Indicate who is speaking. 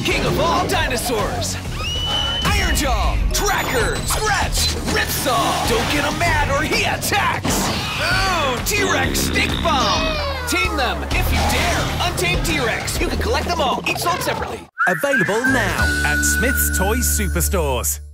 Speaker 1: king of all dinosaurs. Iron Jaw, Tracker, Scratch, Ripsaw. Don't get him mad or he attacks. Ooh, T-Rex Stink Bomb. Tame them if you dare. Untamed T-Rex. You can collect them all, each sold separately.
Speaker 2: Available now at Smyths Toys Superstores.